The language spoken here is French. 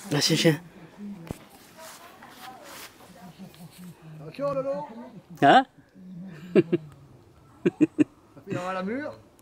Là, c'est chien. Attention, Lolo. Hein? Il y aura la mur.